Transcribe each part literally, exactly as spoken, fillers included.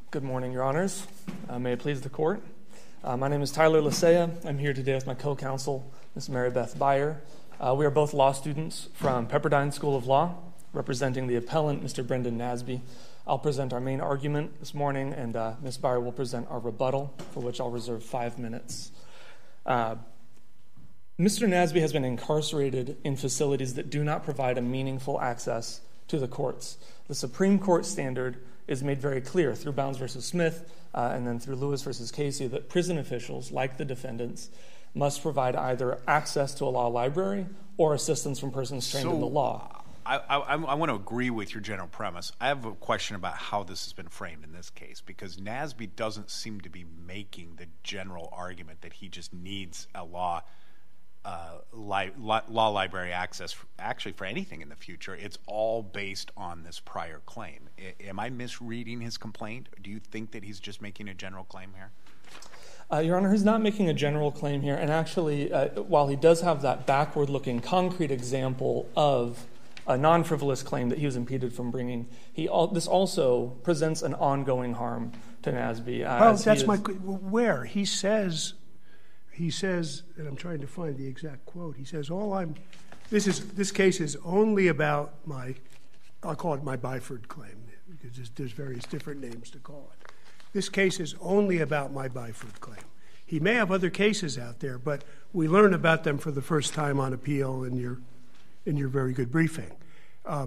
Good morning, Your Honors. Uh, may it please the Court. Uh, my name is Tyler Lisea. I'm here today with my co-counsel, Miz Mary Beth Byer. Uh, we are both law students from Pepperdine School of Law, representing the appellant, Mister Brendan Nasby. I'll present our main argument this morning, and uh, Miz Byer will present our rebuttal, for which I'll reserve five minutes. Uh, Mister Nasby has been incarcerated in facilities that do not provide a meaningful access to the courts. The Supreme Court standard is made very clear through Bounds versus Smith uh, and then through Lewis versus Casey that prison officials, like the defendants, must provide either access to a law library or assistance from persons trained so, in the law. I, I, I want to agree with your general premise. I have a question about how this has been framed in this case, because Nasby doesn't seem to be making the general argument that he just needs a law uh, li- law library access for, actually for anything in the future. It's all based on this prior claim. I, am I misreading his complaint? Do you think that he's just making a general claim here? Uh, Your Honor, he's not making a general claim here. And actually, uh, while he does have that backward-looking concrete example of a non-frivolous claim that he was impeded from bringing, he al- this also presents an ongoing harm to Nasby. Uh, well, that's my where he says, he says, and I'm trying to find the exact quote. He says, "All I'm, this is this case is only about my, I'll call it my Byford claim because there's, there's various different names to call it. This case is only about my Byford claim. He may have other cases out there, but we learn about them for the first time on appeal in your, in your very good briefing." Uh,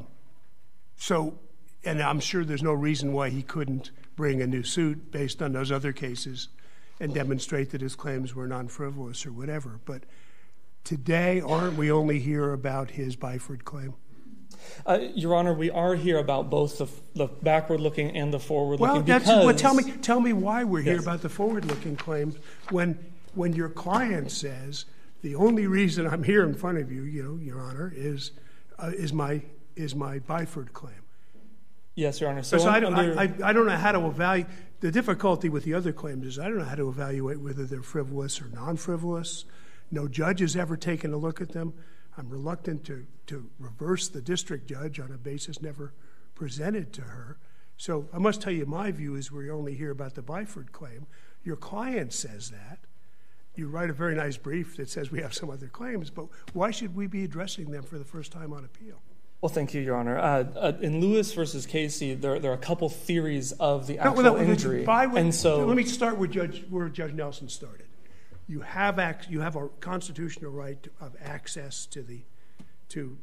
so, and I'm sure there's no reason why he couldn't bring a new suit based on those other cases and demonstrate that his claims were non-frivolous or whatever. But today, aren't we only here about his Byford claim? Uh, Your Honor, we are here about both the, the backward-looking and the forward-looking. Well, that's, because, well, tell me, tell me why we're here yes. about the forward-looking claims when, when your client says the only reason I'm here in front of you, you know, Your Honor, is uh, is my is my Byford claim. Yes, Your Honor. So, so I, under, I, I don't know how to evaluate. The difficulty with the other claims is I don't know how to evaluate whether they're frivolous or non-frivolous. No judge has ever taken a look at them. I'm reluctant to, to reverse the district judge on a basis never presented to her. So I must tell you, my view is we only hear about the Byford claim. Your client says that. You write a very nice brief that says we have some other claims, but why should we be addressing them for the first time on appeal? Well, thank you, Your Honor. Uh, uh, in Lewis versus Casey, there, there are a couple theories of the actual no, no, injury. By, and so, let me start with Judge, where Judge Nelson started. You have ac- you have a constitutional right to, of access to the to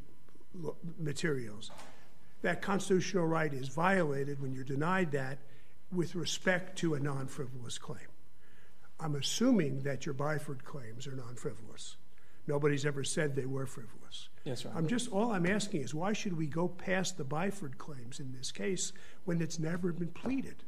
materials. That constitutional right is violated when you're denied that with respect to a non-frivolous claim. I'm assuming that your Byford claims are non-frivolous. Nobody's ever said they were frivolous. Yes, Your Honor. I'm just all I'm asking is why should we go past the Byford claims in this case when it's never been pleaded?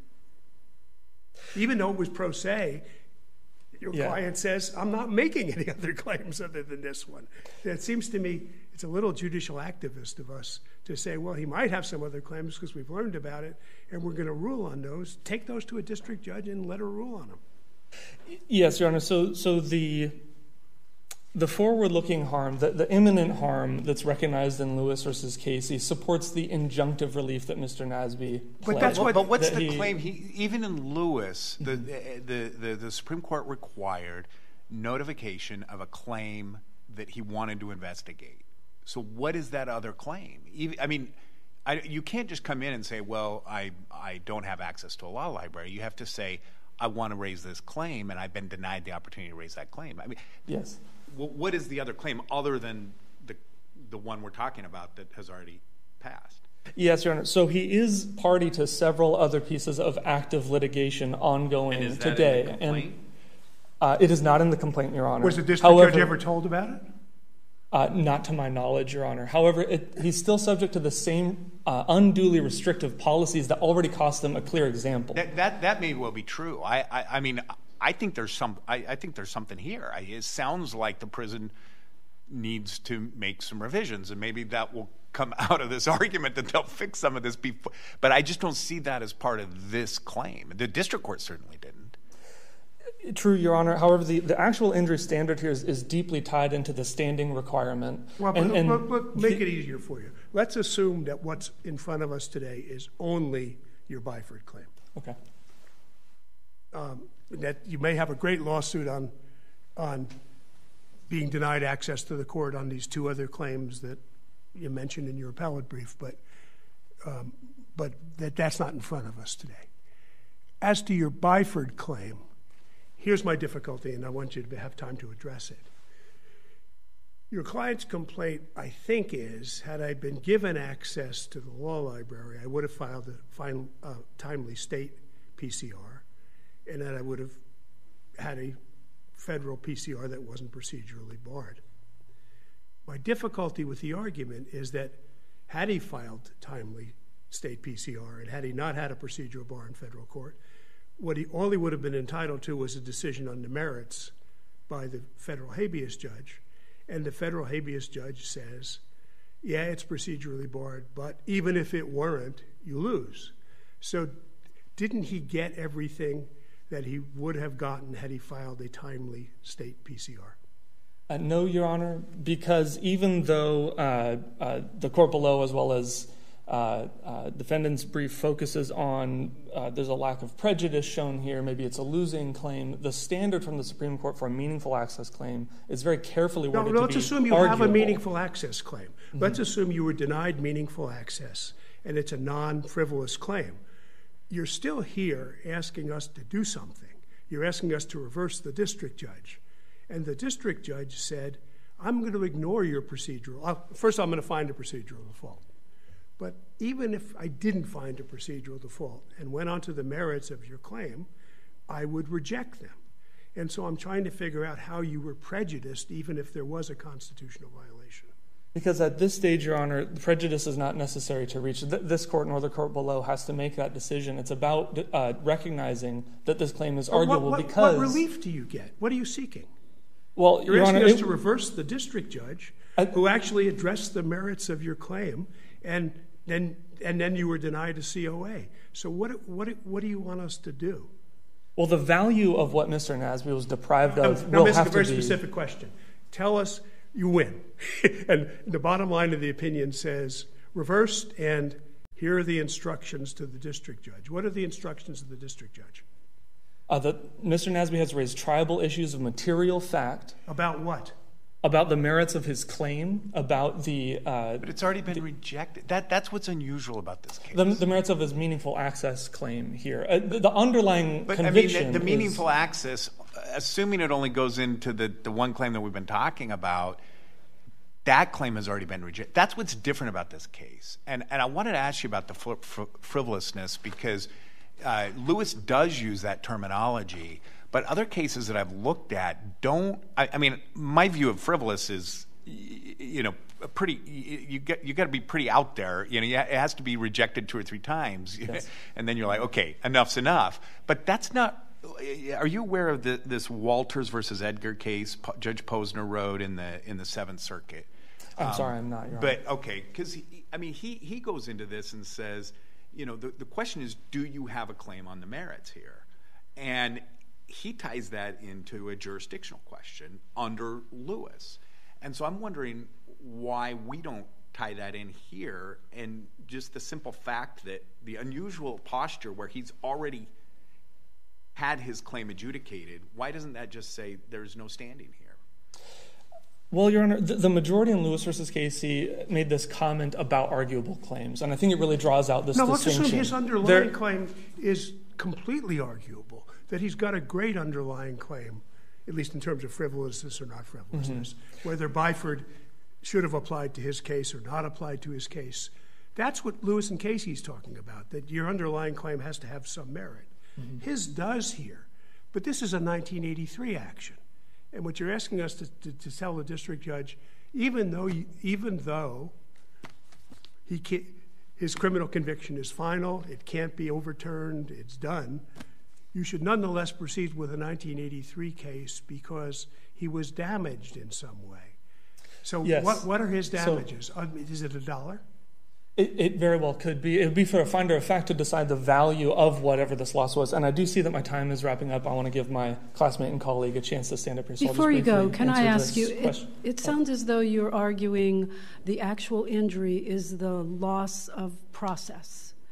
Even though it was pro se, your yeah. client says, I'm not making any other claims other than this one. It seems to me it's a little judicial activist of us to say, well, he might have some other claims because we've learned about it, and we're going to rule on those. Take those to a district judge and let her rule on them. Yes, Your Honor. So, so the the forward-looking harm, the, the imminent harm that's recognized in Lewis versus Casey supports the injunctive relief that Mister Nasby But that's what. But what's that the he, claim? He, even in Lewis, the, the, the, the Supreme Court required notification of a claim that he wanted to investigate. So what is that other claim? Even, I mean, I, you can't just come in and say, well, I, I don't have access to a law library. You have to say, I want to raise this claim, and I've been denied the opportunity to raise that claim. I mean, yes. What is the other claim other than the the one we're talking about that has already passed? Yes, Your Honor. So he is party to several other pieces of active litigation ongoing and is that today. In the complaint? And uh, it is not in the complaint, Your Honor. Was the district However, judge ever told about it? Uh, not to my knowledge, Your Honor. However, it, he's still subject to the same uh, unduly restrictive policies that already cost them a clear example. That that, that may well be true. I, I, I mean, I think there's some. I, I think there's something here. I, it sounds like the prison needs to make some revisions, and maybe that will come out of this argument that they'll fix some of this before. But I just don't see that as part of this claim. The district court certainly didn't. True, Your Honor. However, the, the actual injury standard here is, is deeply tied into the standing requirement. Well, and, but, and but, but make the, it easier for you. Let's assume that what's in front of us today is only your Byford claim. Okay. um, that you may have a great lawsuit on on being denied access to the court on these two other claims that you mentioned in your appellate brief, but um, but that that's not in front of us today. As to your Byford claim, here's my difficulty, and I want you to have time to address it. Your client's complaint, I think, is, had I been given access to the law library, I would have filed a final, uh, timely state P C R, and that I would have had a federal P C R that wasn't procedurally barred. My difficulty with the argument is that had he filed timely state P C R and had he not had a procedural bar in federal court, what he all he would have been entitled to was a decision on the merits by the federal habeas judge, and the federal habeas judge says, yeah, it's procedurally barred, but even if it weren't, you lose. So didn't he get everything that he would have gotten had he filed a timely state P C R? Uh, no, Your Honor, because even though uh, uh, the court below, as well as uh, uh, defendant's brief, focuses on uh, there's a lack of prejudice shown here, maybe it's a losing claim, the standard from the Supreme Court for a meaningful access claim is very carefully worded no, to let's be assume you arguable. have a meaningful access claim. Mm-hmm. Let's assume you were denied meaningful access, and it's a non-frivolous claim. You're still here asking us to do something. You're asking us to reverse the district judge. And the district judge said, I'm going to ignore your procedural. Uh, first, I'm going to find a procedural default. But even if I didn't find a procedural default and went on to the merits of your claim, I would reject them. And so I'm trying to figure out how you were prejudiced even if there was a constitutional violation. Because at this stage, Your Honor, the prejudice is not necessary to reach. This court nor the court below has to make that decision. It's about uh, recognizing that this claim is arguable what, what, because... What relief do you get? What are you seeking? Well, You're Your asking Honor, us it, to reverse the district judge I, who actually addressed the merits of your claim, and then and then you were denied a C O A. So what what what do you want us to do? Well, the value of what Mister Nasby was deprived of I'm, will I'm asking have a very to be... specific question. Tell us you win. And the bottom line of the opinion says reversed, and here are the instructions to the district judge. What are the instructions of the district judge? Uh, that Mister Nasby has raised tribal issues of material fact. About what? About the merits of his claim, about the... Uh, but it's already been the, rejected. That, that's what's unusual about this case. The, the merits of his meaningful access claim here. Uh, the, the underlying but, conviction I mean, the, the meaningful is, access, assuming it only goes into the, the one claim that we've been talking about, that claim has already been rejected. That's what's different about this case. And, and I wanted to ask you about the fr- fr- frivolousness because uh, Lewis does use that terminology, but other cases that I've looked at don't. I, I mean, my view of frivolous is, you know, pretty. You get you got to be pretty out there. You know, it has to be rejected two or three times, yes. And then you're like, okay, enough's enough. But that's not. Are you aware of the, this Walters versus Edgar case Judge Posner wrote in the in the Seventh Circuit? I'm um, sorry, I'm not. Your but Honor. Okay, because I mean, he he goes into this and says, you know, the the question is, do you have a claim on the merits here? And he ties that into a jurisdictional question under Lewis. And so I'm wondering why we don't tie that in here, and just the simple fact that the unusual posture where he's already had his claim adjudicated, why doesn't that just say there's no standing here? Well, Your Honor, the, the majority in Lewis versus Casey made this comment about arguable claims, and I think it really draws out this no, distinction. No, let's assume his underlying there, claim is completely arguable, that he's got a great underlying claim, at least in terms of frivolousness or not frivolousness, mm-hmm. whether Byford should have applied to his case or not applied to his case. That's what Lewis and Casey's talking about, that your underlying claim has to have some merit. Mm-hmm. His does here, but this is a nineteen eighty-three action. And what you're asking us to, to, to tell the district judge, even though you, even though he can't, his criminal conviction is final, it can't be overturned, it's done, you should nonetheless proceed with a nineteen eighty-three case because he was damaged in some way. So yes. what, what are his damages? So, is it a dollar? It, it very well could be. It would be for a finder of fact to decide the value of whatever this loss was. And I do see that my time is wrapping up. I want to give my classmate and colleague a chance to stand up here. So Before you go, can I ask you, it, it sounds as though you're arguing the actual injury is the loss of process,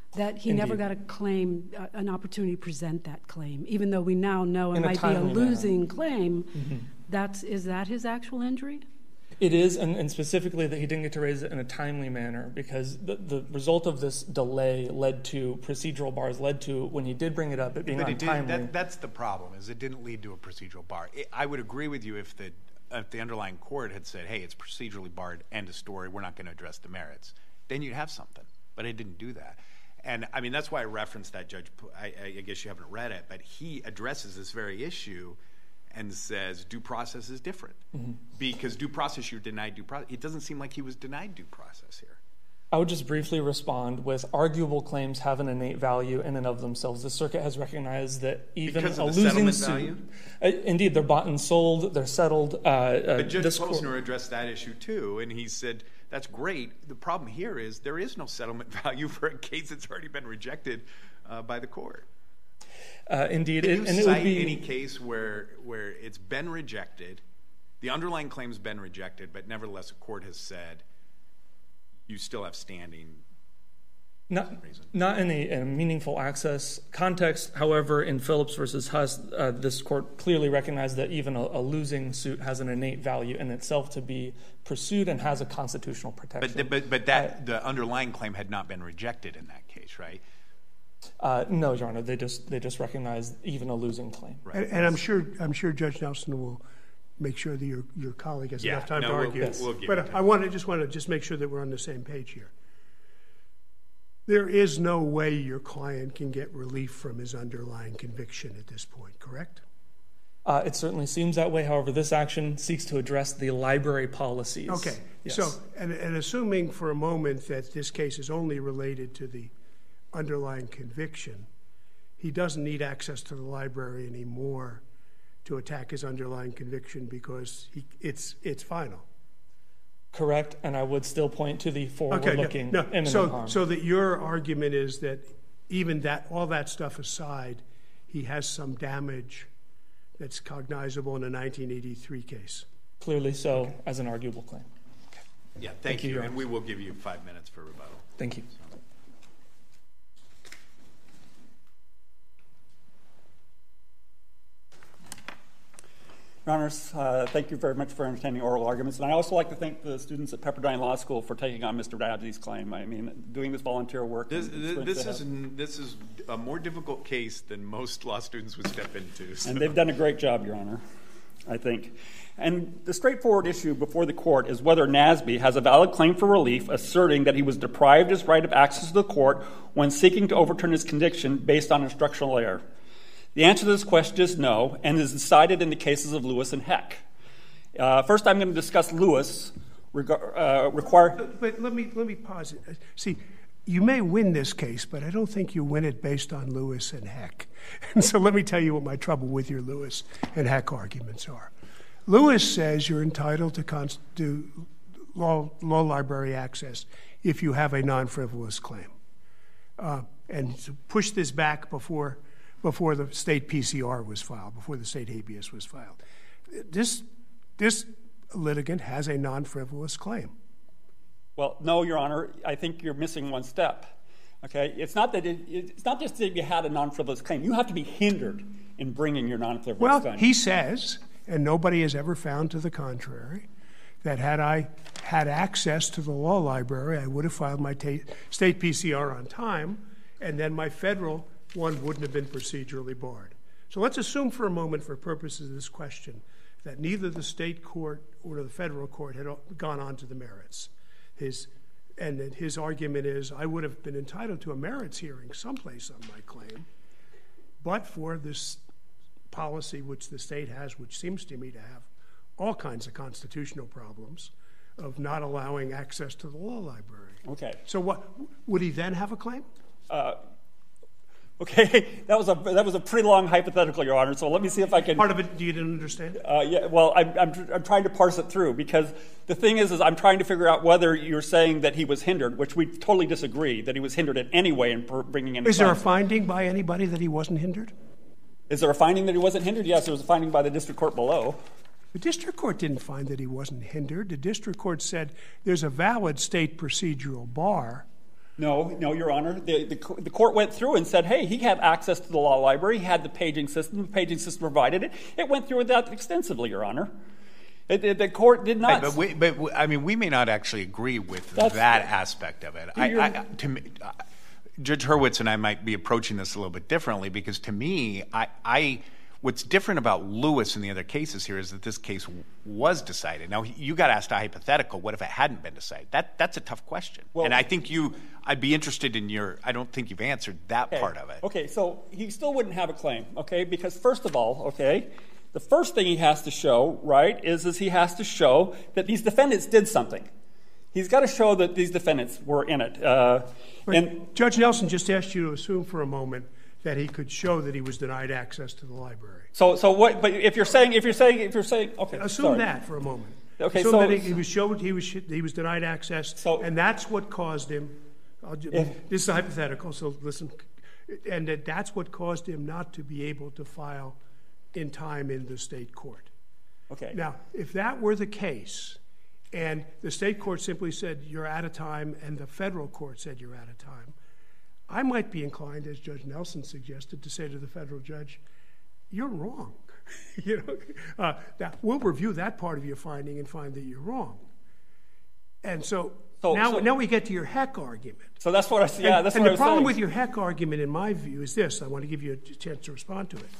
that he Indeed. never got a claim, uh, an opportunity to present that claim, even though we now know it In a might be a timely losing manner. claim. Mm-hmm. That's, is that his actual injury? It is, and, and specifically that he didn't get to raise it in a timely manner because the, the result of this delay led to procedural bars, led to, when he did bring it up, it being But it untimely. did, that, that's the problem, is it didn't lead to a procedural bar. It, I would agree with you if the, if the underlying court had said, hey, it's procedurally barred, end of story, we're not going to address the merits. Then you'd have something, but it didn't do that. And, I mean, that's why I referenced that, Judge. I, I guess you haven't read it, but he addresses this very issue and says due process is different. Mm-hmm. Because due process, you're denied due process. It doesn't seem like he was denied due process here. I would just briefly respond with arguable claims have an innate value in and of themselves. The circuit has recognized that even because a of the losing settlement suit, value? Uh, indeed, they're bought and sold, they're settled. Uh, uh, but Judge this Posner court, addressed that issue too, and he said, that's great. The problem here is there is no settlement value for a case that's already been rejected uh, by the court. Uh, indeed. Can it, you and cite it would be, any case where where it's been rejected, the underlying claim's been rejected, but nevertheless a court has said you still have standing? Not, not in a, in a meaningful access context. However, in Phillips versus Huss, uh, this court clearly recognized that even a, a losing suit has an innate value in itself to be pursued and has a constitutional protection. But but, but that uh, the underlying claim had not been rejected in that case, right? Uh, no, Your Honor. They just they just recognized even a losing claim. Right. And, and I'm sure I'm sure Judge Nelson will make sure that your your colleague has Yeah, enough time no, to we'll- argue. we'll- we'll give but you time. I want to just want to just make sure that we're on the same page here. There is no way your client can get relief from his underlying conviction at this point, correct? Uh, it certainly seems that way. However, this action seeks to address the library policies. Okay. Yes. So, and, and assuming for a moment that this case is only related to the underlying conviction, he doesn't need access to the library anymore to attack his underlying conviction because he, it's it's final. Correct, and I would still point to the forward-looking no, no. imminent So, harm. so that your argument is that even that, all that stuff aside, he has some damage that's cognizable in a nineteen eighty-three case. Clearly so, okay. As an arguable claim. Yeah, thank, Thank you, you, Your and we will give you five minutes for rebuttal. Thank you. Your Honors, uh, thank you very much for entertaining oral arguments. And I also like to thank the students at Pepperdine Law School for taking on Mister Dabsey's claim. I mean, doing this volunteer work. This, this, this is have. this is a more difficult case than most law students would step into. So. And they've done a great job, Your Honor, I think. And the straightforward issue before the court is whether Nasby has a valid claim for relief asserting that he was deprived his right of access to the court when seeking to overturn his conviction based on instructional error. The answer to this question is no, and is decided in the cases of Lewis and Heck. Uh, first, I'm going to discuss Lewis. Reg- uh, require. But, but let me let me pause it. See, you may win this case, but I don't think you win it based on Lewis and Heck. And so let me tell you what my trouble with your Lewis and Heck arguments are. Lewis says you're entitled to, const- to law, law library access if you have a non-frivolous claim, uh, and to push this back before. before the state P C R was filed, before the state habeas was filed. This, this litigant has a non-frivolous claim. Well, no, Your Honor. I think you're missing one step. Okay, it's not that it, it's not just that you had a non-frivolous claim. You have to be hindered in bringing your non-frivolous well, claim. Well, he says, and nobody has ever found to the contrary, that had I had access to the law library, I would have filed my ta- state P C R on time, and then my federal one wouldn't have been procedurally barred. So let's assume for a moment, for purposes of this question, that neither the state court or the federal court had gone on to the merits. His, and that his argument is, I would have been entitled to a merits hearing someplace on my claim, but for this policy which the state has, which seems to me to have all kinds of constitutional problems, of not allowing access to the law library. Okay. So what would he then have a claim? Uh, Okay, that was a that was a pretty long hypothetical, Your Honor. So let me see if I can. Part of it you didn't understand? Uh, yeah. Well, I'm, I'm I'm trying to parse it through because the thing is, is I'm trying to figure out whether you're saying that he was hindered, which we totally disagree that he was hindered in any way in bringing in. Is there a finding by anybody that he wasn't hindered? Is there a finding that he wasn't hindered? Yes, there was a finding by the district court below. The district court didn't find that he wasn't hindered. The district court said there's a valid state procedural bar, No, no, Your Honor. The, the, the court went through and said, hey, he had access to the law library. He had the paging system. The paging system provided it. It went through that extensively, Your Honor. It, it, the court did not. Right, but, we, but we, I mean, we may not actually agree with That's, that aspect of it. I, I, to me, uh, Judge Hurwitz and I might be approaching this a little bit differently because to me, I, I what's different about Lewis and the other cases here is that this case w- was decided. Now, you got asked a hypothetical. What if it hadn't been decided? That That's a tough question. Well, and I think you, I'd be interested in your, I don't think you've answered that okay, part of it. Okay, so he still wouldn't have a claim, okay? Because first of all, okay, the first thing he has to show, right, is, is he has to show that these defendants did something. He's got to show that these defendants were in it. Uh, and Judge Nelson just asked you to assume for a moment that he could show that he was denied access to the library. So, so what? But if you're saying, if you're saying, if you're saying, okay, assume sorry. that for a moment. Okay, assume so that he, he was showed he was he was denied access, so, and that's what caused him. I'll just, if, this is a hypothetical, so listen, and that that's what caused him not to be able to file in time in the state court. Okay. Now, if that were the case, and the state court simply said you're out of time, and the federal court said you're out of time, I might be inclined, as Judge Nelson suggested, to say to the federal judge, you're wrong. you know, uh, now, we'll review that part of your finding and find that you're wrong. And so, so now, so, now we get to your heck argument. So that's what I see. Yeah, and, that's and what the I was problem saying. with your heck argument, in my view, is this. I want to give you a chance to respond to it.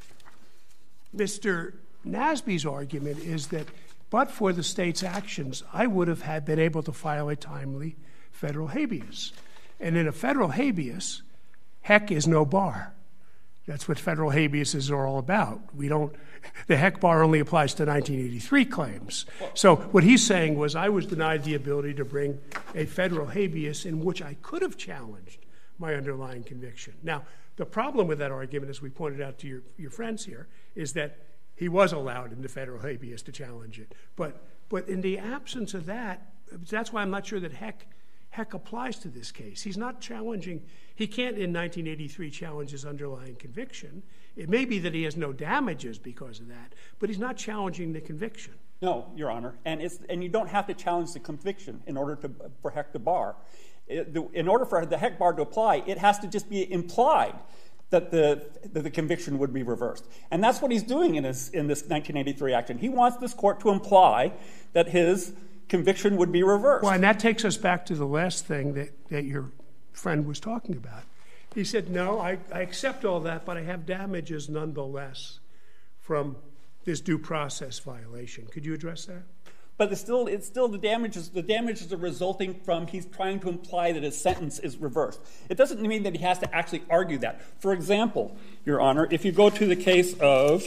Mister Nasby's argument is that, but for the state's actions, I would have had been able to file a timely federal habeas. And in a federal habeas, heck is no bar. That's what federal habeas are all about. We don't. The heck bar only applies to nineteen eighty-three claims. So what he's saying was I was denied the ability to bring a federal habeas in which I could have challenged my underlying conviction. Now, the problem with that argument, as we pointed out to your, your friends here, is that he was allowed in the federal habeas to challenge it. But but in the absence of that, that's why I'm not sure that heck heck applies to this case. He's not challenging, he can't in nineteen eighty-three challenge his underlying conviction. It may be that he has no damages because of that, but he's not challenging the conviction. No, Your Honor, and it's and you don't have to challenge the conviction in order to for heck to bar. It, the, in order for the heck bar to apply, it has to just be implied that the that the conviction would be reversed, and that's what he's doing in this in this nineteen eighty-three action. He wants this court to imply that his conviction would be reversed. Well, and that takes us back to the last thing that, that your friend was talking about. He said, no, I, I accept all that, but I have damages nonetheless from this due process violation. Could you address that? But it's still, it's still the damages. The damages are resulting from he's trying to imply that his sentence is reversed. It doesn't mean that he has to actually argue that. For example, Your Honor, if you go to the case of,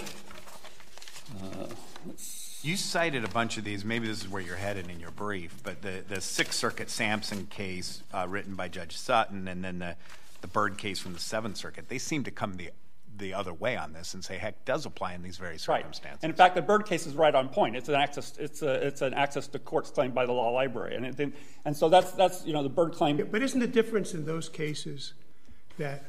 uh, let's you cited a bunch of these. Maybe this is where you're headed in your brief, but the, the Sixth Circuit Sampson case uh, written by Judge Sutton and then the, the Byrd case from the Seventh Circuit, they seem to come the the other way on this and say heck does apply in these very circumstances. Right. And in fact, the Byrd case is right on point. It's an access. It's a, it's an access to courts claim by the law library, and it, and so that's that's you know the Byrd claim. Yeah, but isn't the difference in those cases that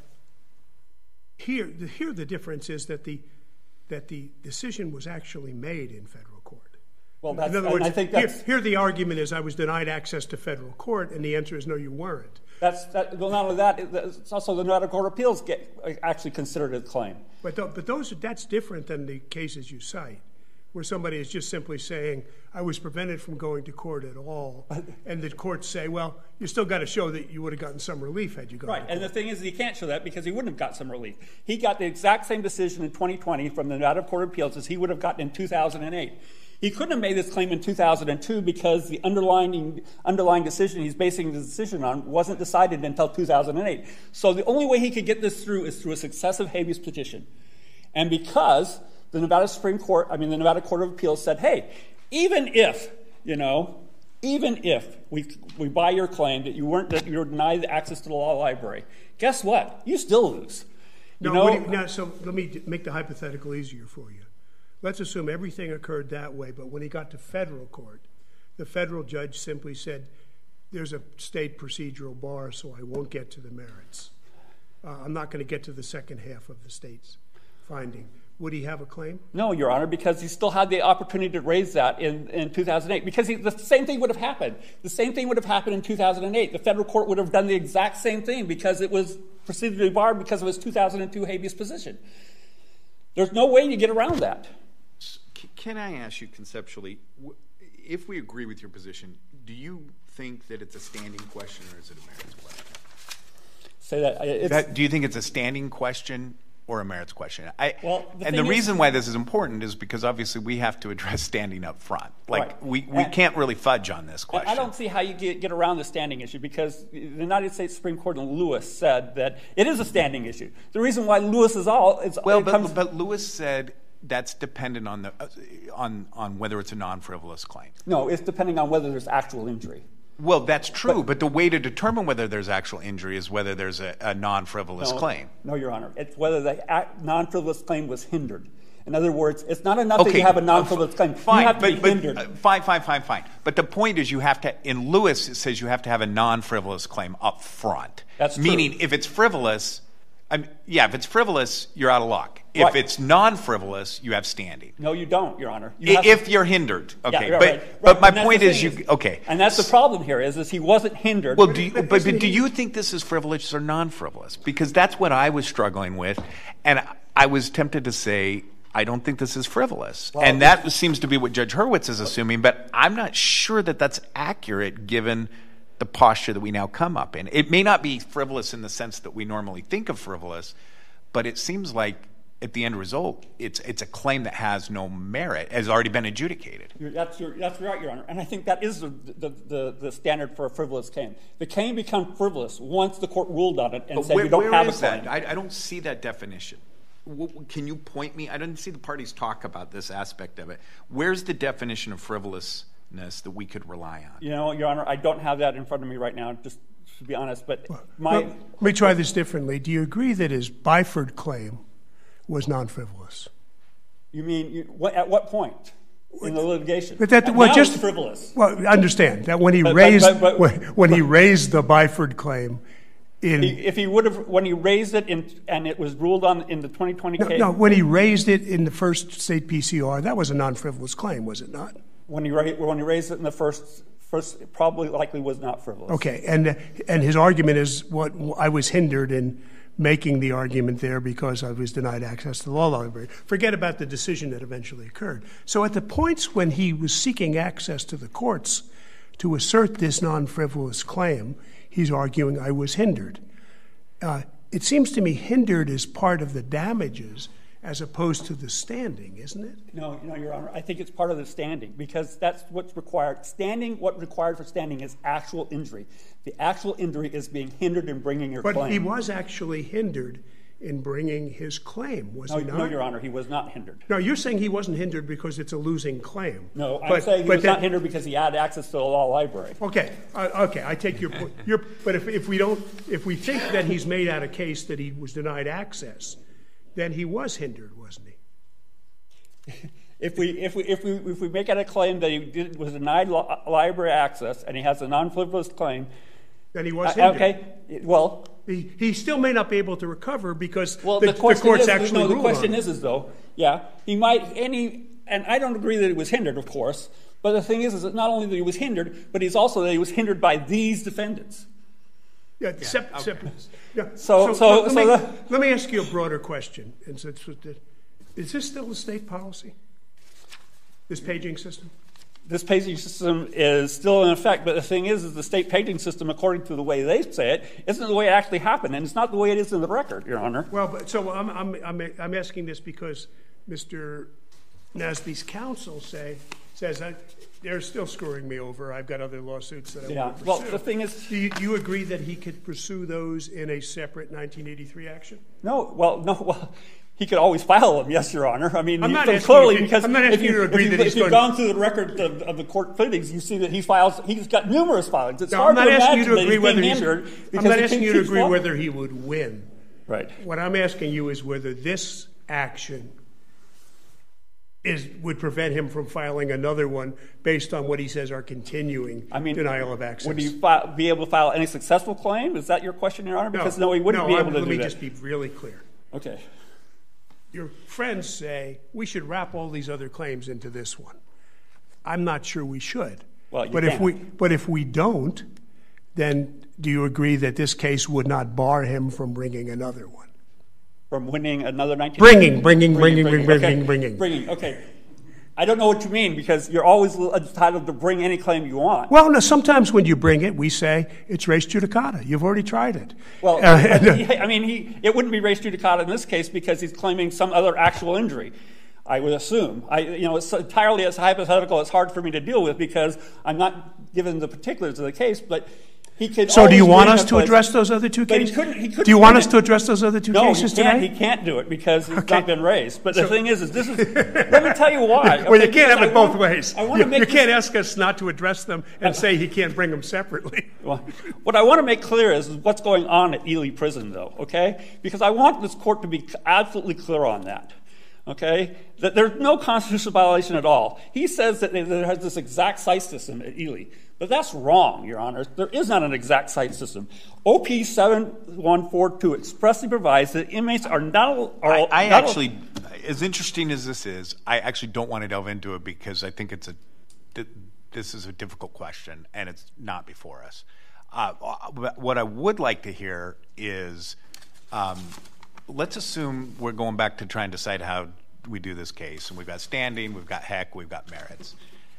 here the, here the difference is that the that the decision was actually made in federal court. Well, that's, in other words, I think that's, here, here the argument is I was denied access to federal court, and the answer is no, you weren't. That's that, well, not only that, it's also the Nevada Court of Appeals get actually considered a claim. But th- but those that's different than the cases you cite, where somebody is just simply saying I was prevented from going to court at all, and the courts say, well, you still got to show that you would have gotten some relief had you gone. Right, to court. and the thing is, he can't show that because he wouldn't have got some relief. He got the exact same decision in twenty twenty from the Nevada Court of Appeals as he would have gotten in two thousand eight. He couldn't have made this claim in two thousand two because the underlying underlying decision he's basing the decision on wasn't decided until two thousand eight. So the only way he could get this through is through a successive habeas petition. And because the Nevada Supreme Court, I mean the Nevada Court of Appeals said, hey, even if, you know, even if we we buy your claim that you weren't that you were denied access to the law library, guess what? You still lose. You no, know? You, now, so let me make the hypothetical easier for you. Let's assume everything occurred that way, but when he got to federal court, the federal judge simply said, there's a state procedural bar, so I won't get to the merits. Uh, I'm not going to get to the second half of the state's finding. would he have a claim? No, Your Honor, because he still had the opportunity to raise that in, in two thousand eight. Because he, the same thing would have happened. The same thing would have happened in two thousand eight. The federal court would have done the exact same thing because it was procedurally barred because of his two thousand two habeas position. There's no way you get around that. Can I ask you conceptually, if we agree with your position, do you think that it's a standing question or is it a merits question? Say that. It's, that do you think it's a standing question or a merits question? I, well, the and the is, reason why this is important is because obviously we have to address standing up front. Like right. we, we and, can't really fudge on this question. I don't see how you get, get around the standing issue because the United States Supreme Court in Lewis said that it is a standing issue. The reason why Lewis is all is well, but, comes, but Lewis said that's dependent on the uh, on on whether it's a non-frivolous claim. No, it's depending on whether there's actual injury. Well, that's true, but, but the way to determine whether there's actual injury is whether there's a, a non-frivolous no, claim. No, Your Honor. It's whether the non-frivolous claim was hindered. In other words, it's not enough okay. that you have a non-frivolous claim. Fine, you have to but, be but, hindered. Uh, fine, fine, fine, fine. But the point is you have to, in Lewis, it says you have to have a non-frivolous claim up front. That's true. Meaning if it's frivolous, I mean, yeah, if it's frivolous, you're out of luck. If right. it's non-frivolous, you have standing. No, you don't, Your Honor. You I, if to, you're hindered. Okay, yeah, but, right, right. but my And point is, is you, okay. And that's the problem here is, is he wasn't hindered. Well, do you, but, but, but but do you think this is frivolous or non-frivolous? Because that's what I was struggling with, and I was tempted to say, I don't think this is frivolous. Well, and that seems to be what Judge Hurwitz is assuming, but I'm not sure that that's accurate given the posture that we now come up in. It may not be frivolous in the sense that we normally think of frivolous, but it seems like at the end result, it's it's a claim that has no merit, has already been adjudicated. You're, that's, your, that's right, Your Honor. And I think that is the, the, the, the standard for a frivolous claim. The claim becomes frivolous once the court ruled on it and but said where, you don't where have is a claim. That? I, I don't see that definition. Can you point me? I didn't see the parties talk about this aspect of it. Where's the definition of frivolousness that we could rely on? You know, Your Honor, I don't have that in front of me right now, just to be honest. But my... Well, let me try this differently. Do you agree that his Byford claim was non-frivolous? You mean, you, what, at what point in the litigation? But that, and well, now just it's frivolous. Well, understand that when he but, raised but, but, but, when, when he raised the Byford claim, in he, if he would have when he raised it in, and it was ruled on in the twenty twenty no, case. no, when he raised it in the first state P C R, that was a non-frivolous claim, was it not? When he when he raised it in the first first, it probably likely was not frivolous. Okay, and and his argument is what I was hindered in making the argument there because I was denied access to the law library. Forget about the decision that eventually occurred. So at the points when he was seeking access to the courts to assert this non-frivolous claim, he's arguing I was hindered. Uh, it seems to me hindered is part of the damages as opposed to the standing, isn't it? No, no, Your Honor. I think it's part of the standing because that's what's required. Standing, what required for standing is actual injury. The actual injury is being hindered in bringing your but claim. But he was actually hindered in bringing his claim, was no, he not? No, Your Honor, he was not hindered. No, you're saying he wasn't hindered because it's a losing claim. No, I'm but, saying he but was that, not hindered because he had access to the law library. Okay, uh, okay, I take your point. Your, but if, if we don't, if we think that he's made out a case that he was denied access, then he was hindered, wasn't he? If we if we if we if we make out a claim that he did, was denied li- library access and he has a non-frivolous claim, then he was uh, hindered. Okay, well. He, he still may not be able to recover because Well, the, the, question the court's is, actually no, the ruled question on it. is, is though, yeah, he might any, and I don't agree that he was hindered, of course. But the thing is, is that not only that he was hindered, but he's also that he was hindered by these defendants. Yeah, yeah sep- okay. sep- yeah. So, so, so, let, so me, the, let me ask you a broader question. And so it's, is this still a state policy? This paging system? This paging system is still in effect, but the thing is, is the state paging system, according to the way they say it, isn't the way it actually happened, and it's not the way it is in the record, Your Honor. Well, but, so I'm, I'm, I'm, I'm asking this because Mister Nasby's counsel say says I, they're still screwing me over. I've got other lawsuits that I Yeah. want to Well, pursue. the thing is, do you, do you agree that he could pursue those in a separate nineteen eighty-three action? no. Well, no. Well. He could always file them, yes, Your Honor. I mean, I'm he, not so asking clearly you to- because I'm not if asking you, you to agree if, you, that he's if you've going- gone through the record of, of the court pleadings, you see that he files. He's got numerous filings. It's No, hard I'm not to asking you imagine to agree that whether he's he's. being hindered I'm because not he asking you to keeps agree filing. whether he would win. Right. What I'm asking you is whether this action is would prevent him from filing another one based on what he says are continuing I mean, denial of access. Would he fi- be able to file any successful claim? Is that your question, Your Honor? Because no, he wouldn't no, be I'm- able to let do me that. just be really clear. Okay. your friends say we should wrap all these other claims into this one. I'm not sure we should. Well, you but can. if we but if we don't, then do you agree that this case would not bar him from bringing another one? From winning another nineteen? Bringing, bringing, bringing, bringing, bringing, okay. bringing. Bringing, okay. I don't know what you mean, because you're always entitled to bring any claim you want. Well, no, sometimes when you bring it, we say it's res judicata. You've already tried it. Well, uh, and, uh, he, I mean, he, it wouldn't be res judicata in this case because he's claiming some other actual injury, I would assume. I, you know, it's entirely as hypothetical. It's hard for me to deal with because I'm not given the particulars of the case, but he could. So do you want bring us to place, address those other two but cases? He couldn't, he couldn't do you want bring us it. to address those other two no, cases he can't, today? he can't do it because it's Okay. not been raised. But So- the thing is, is this is. Let me tell you why. Well, okay, you can't have because it I both want- ways. I want You, to make you this- can't ask us not to address them and say he can't bring them separately. Well, what I want to make clear is what's going on at Ely Prison, though, okay? Because I want this court to be absolutely clear on that, okay? That there's no constitutional violation at all. He says that there has this exact site system at Ely, but that's wrong, Your Honor. There is not an exact site system. O P seven one four two expressly provides that inmates are not... Are, I, I not actually, as interesting as this is, I actually don't want to delve into it because I think it's a, this is a difficult question and it's not before us. Uh, what I would like to hear is, um, let's assume we're going back to try and decide how we do this case, and we've got standing, we've got heck, we've got merits.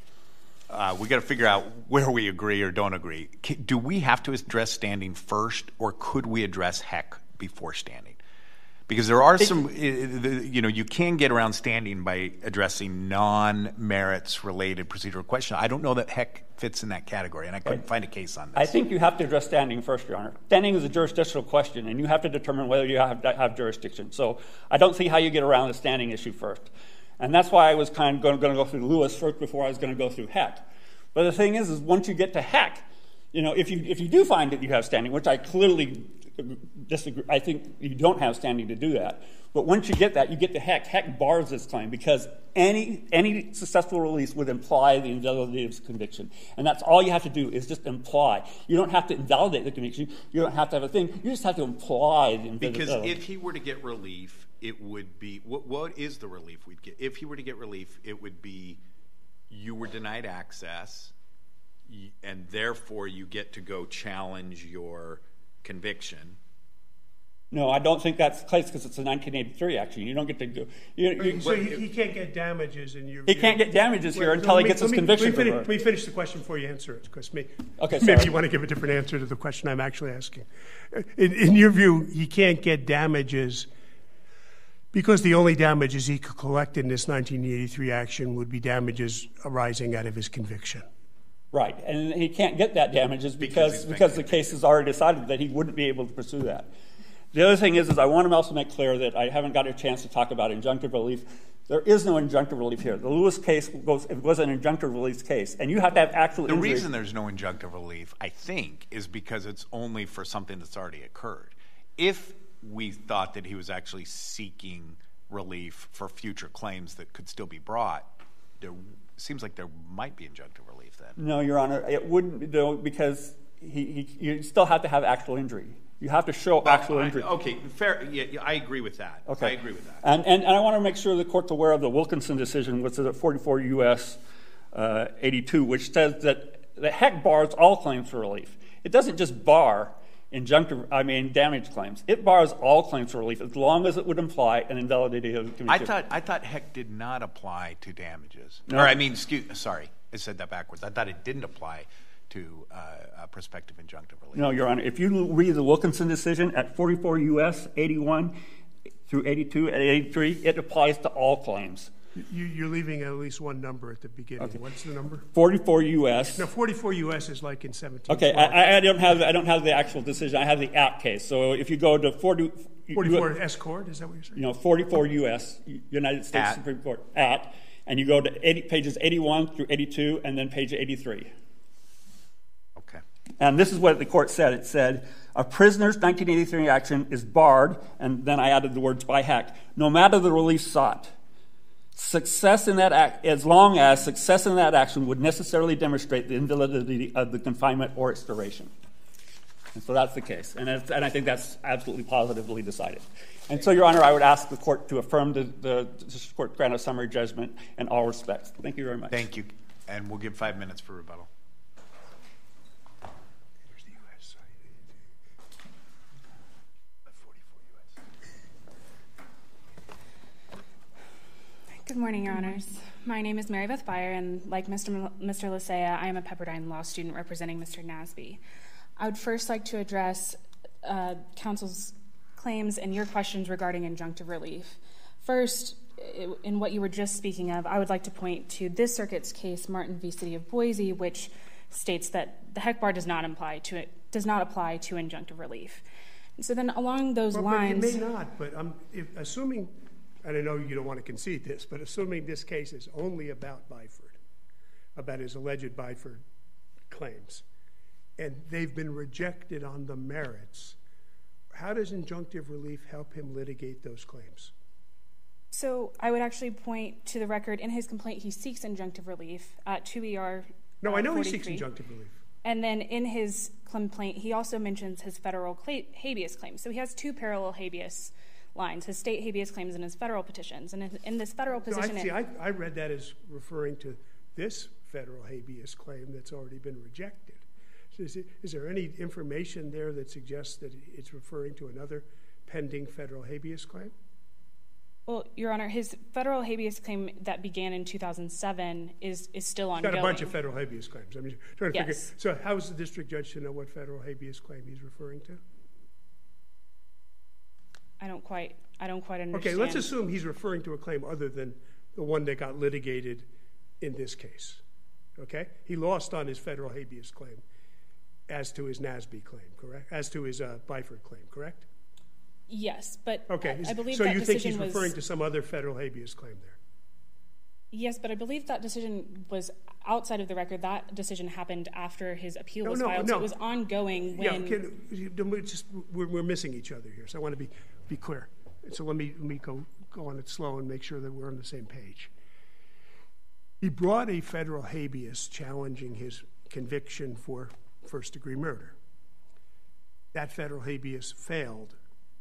Uh, we got to figure out where we agree or don't agree. Do we have to address standing first, or could we address heck before standing? Because there are some, you know, you can get around standing by addressing non-merits related procedural questions. I don't know that heck fits in that category, and I couldn't find a case on this. I think you have to address standing first, Your Honor. Standing is a jurisdictional question, and you have to determine whether you have, have jurisdiction. So I don't see how you get around the standing issue first. And that's why I was kind of going, going to go through Lewis first before I was going to go through heck. But the thing is, is once you get to heck, you know, if you if you do find that you have standing, which I clearly disagree, I think you don't have standing to do that. But once you get that, you get to heck. Heck bars this claim because any any successful release would imply the invalidity of conviction, and that's all you have to do is just imply. You don't have to invalidate the conviction. You don't have to have a thing. You just have to imply the invalidity. Because if he were to get relief, it would be what, what is the relief we'd get? If he were to get relief, it would be you were denied access, and therefore you get to go challenge your conviction. No, I don't think that's the case because it's a nineteen eighty-three action. You don't get to go. You, you, So he, he can't get damages in your he view. can't get damages here Well, until he let me- gets his let me- conviction. Let me, finish, for let me finish the question before you answer it, because maybe, Okay, maybe sorry. you want to give a different answer to the question I'm actually asking. In, in your view, he can't get damages because the only damages he could collect in this nineteen eighty-three action would be damages arising out of his conviction. Right, and he can't get that damages Because because he's been because the case has already decided that he wouldn't be able to pursue that. The other thing is, is I want to also make clear that I haven't got a chance to talk about injunctive relief. There is no injunctive relief here. The Lewis case goes, it was an injunctive relief case, and you have to have actual The injury. reason there's no injunctive relief, I think, is because it's only for something that's already occurred. If we thought that he was actually seeking relief for future claims that could still be brought, there seems like there might be injunctive relief then. No, Your Honor, it wouldn't, though, because he, he, you still have to have actual injury. You have to show actual I- injury. okay, fair. Yeah, yeah, I agree with that. Okay. I agree with that. And, and, and I want to make sure the court's aware of the Wilkinson decision, which is at forty-four U S uh, eighty-two, which says that the heck bars all claims for relief. It doesn't just bar injunctive, I mean, damage claims. It bars all claims for relief as long as it would imply an invalidity of the conviction. I thought I thought heck did not apply to damages. No. Or I mean, excuse, sorry, I said that backwards. I thought it didn't apply to uh, uh, prospective injunctive relief. No, Your Honor. If you read the Wilkinson decision at forty-four U S eighty-one through eighty-two and eighty-three, it applies to all claims. You, you're leaving at least one number at the beginning. Okay. What's the number? forty-four U S No, forty-four U S is like in seventeen. Okay, I, I don't have I don't have the actual decision. I have the app case. So if you go to forty, forty-four S court, is that what you're saying? you know, forty-four U S United States At. Supreme Court at, and you go to eighty, pages eighty-one through eighty-two, and then page eighty-three. Okay. And this is what the court said. It said, a prisoner's nineteen eighty-three action is barred, and then I added the words by heck, no matter the relief sought. Success in that act, as long as success in that action would necessarily demonstrate the invalidity of the confinement or its duration. And so that's the case. And, it's, and I think that's absolutely positively decided. And so, Your Honor, I would ask the court to affirm the, the district court grant of summary judgment in all respects. Thank you very much. Thank you. And we'll give five minutes for rebuttal. Good morning, Your Honors. My name is Mary Beth Beyer, and like Mister M- Mister Lisea, I am a Pepperdine law student representing Mister Nasby. I would first like to address uh, counsel's claims and your questions regarding injunctive relief. First, in what you were just speaking of, I would like to point to this circuit's case, Martin v. City of Boise, which states that the heck bar does not apply to does not apply to injunctive relief. And so then, along those well, lines, but it may not. But um, if, assuming. And I know you don't want to concede this, but assuming this case is only about Byford, about his alleged Byford claims, and they've been rejected on the merits, how does injunctive relief help him litigate those claims? So I would actually point to the record in his complaint. He seeks injunctive relief at two E R. No, uh, I know forty-three. He seeks injunctive relief. And then in his complaint, he also mentions his federal cla- habeas claims. So he has two parallel habeas lines, his state habeas claims and his federal petitions. And in, in this federal petition... No, I, see, I, I read that as referring to this federal habeas claim that's already been rejected. So is, it, is there any information there that suggests that it's referring to another pending federal habeas claim? Well, Your Honor, his federal habeas claim that began in two thousand seven is, is still He's ongoing. got a bunch of federal habeas claims. I'm trying to Yes. figure. So how is the district judge to know what federal habeas claim he's referring to? I don't quite, I don't quite understand. Okay, let's assume he's referring to a claim other than the one that got litigated in this case. Okay, he lost on his federal habeas claim as to his Nasby claim, correct? As to his uh, Byford claim, correct? Yes, but okay. I, I believe so that you think decision he's was, referring to some other federal habeas claim there? Yes, but I believe that decision was outside of the record. That decision happened after his appeal No, was no, filed, no. so it was ongoing when... Yeah, can, we're, just, we're, we're missing each other here, so I want to be, be clear. So let me, let me go, go on it slow and make sure that we're on the same page. He brought a federal habeas challenging his conviction for first-degree murder. That federal habeas failed.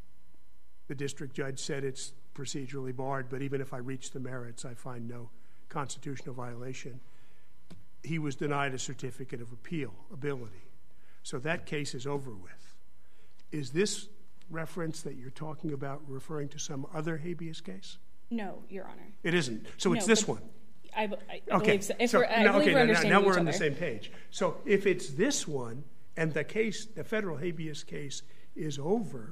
The district judge said it's procedurally barred, but even if I reach the merits, I find no constitutional violation. He was denied a certificate of appeal ability. So that case is over with. Is this reference that you're talking about referring to some other habeas case? No, Your Honor. It isn't. So it's No, this but one. I, I, I Okay. believe so. If so, we're, I no, believe okay, we're now, understanding now we're each on the other. same page. So if it's this one and the case, the federal habeas case is over,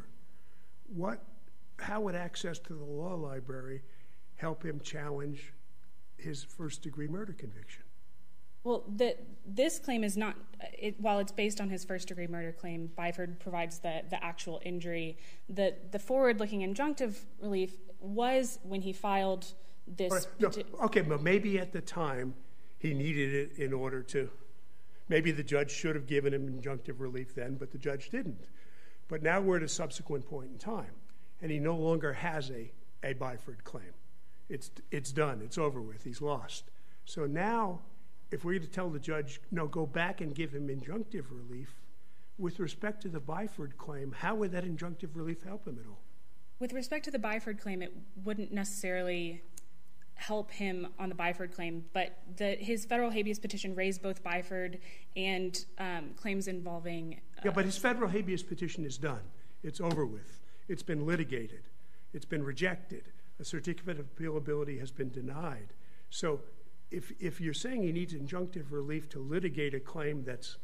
what, how would access to the law library help him challenge his first-degree murder conviction? Well, the, this claim is not, it, while it's based on his first-degree murder claim, Byford provides the, the actual injury. The, the forward-looking injunctive relief was when he filed this... Right, no, okay, but maybe at the time he needed it in order to... Maybe the judge should have given him injunctive relief then, but the judge didn't. But now we're at a subsequent point in time, and he no longer has a, a Byford claim. It's, it's done. It's over with. He's lost. So now, if we're going to tell the judge, no, go back and give him injunctive relief, with respect to the Byford claim, how would that injunctive relief help him at all? With respect to the Byford claim, it wouldn't necessarily help him on the Byford claim, but the, his federal habeas petition raised both Byford and um, claims involving... Uh, yeah, but his federal habeas petition is done. It's over with. It's been litigated. It's been rejected. A certificate of appealability has been denied. So if, if you're saying he needs injunctive relief to litigate a claim that's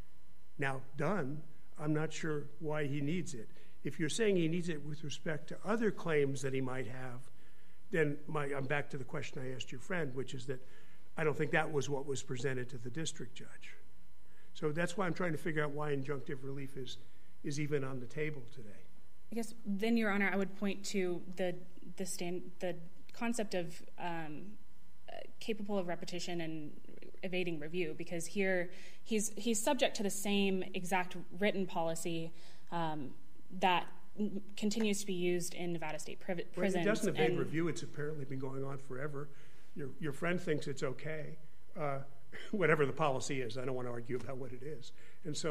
now done, I'm not sure why he needs it. If you're saying he needs it with respect to other claims that he might have, then my, I'm back to the question I asked your friend, which is that I don't think that was what was presented to the district judge. So that's why I'm trying to figure out why injunctive relief is, is even on the table today. I guess then, Your Honor, I would point to the the stand the concept of um, uh, capable of repetition and evading review, because here he's he's subject to the same exact written policy um, that continues to be used in Nevada State pri- prisons. Well, it doesn't evade review. It's apparently been going on forever. Your your friend thinks it's okay, uh, whatever the policy is. I don't want to argue about what it is. And so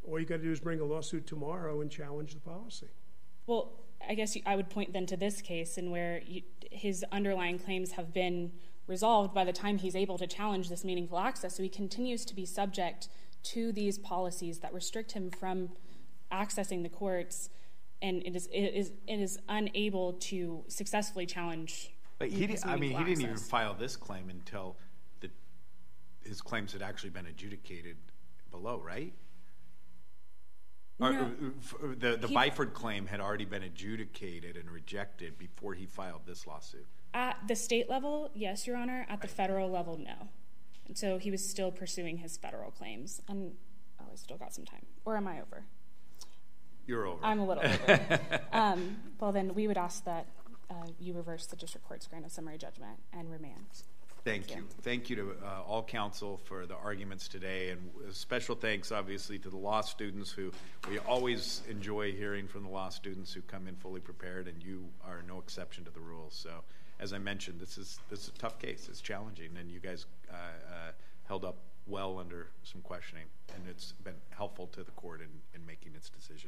all you got to do is bring a lawsuit tomorrow and challenge the policy. Well, I guess I would point then to this case in where you, his underlying claims have been resolved by the time he's able to challenge this meaningful access. So he continues to be subject to these policies that restrict him from accessing the courts, and it is, it is, it is unable to successfully challenge. But he did, I mean, he access. didn't even file this claim until the, his claims had actually been adjudicated below, right? No. Or, uh, the the He- Byford claim had already been adjudicated and rejected before he filed this lawsuit. At the state level, yes, Your Honor. At the federal level, no. And so he was still pursuing his federal claims. And, oh, I still got some time. Or am I over? You're over. I'm a little over. um, well, then we would ask that uh, you reverse the district court's grant of summary judgment and remand. Thank, Thank you. you. Thank you to uh, all counsel for the arguments today, and special thanks, obviously, to the law students who we always enjoy hearing from the law students who come in fully prepared, and you are no exception to the rules. So, as I mentioned, this is this is a tough case. It's challenging, and you guys uh, uh, held up well under some questioning, and it's been helpful to the court in, in making its decision.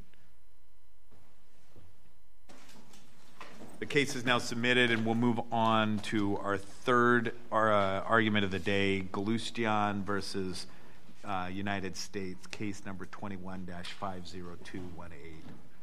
The case is now submitted, and we'll move on to our third our, uh, argument of the day, Galustian versus uh, United States, case number twenty-one dash five zero two one eight.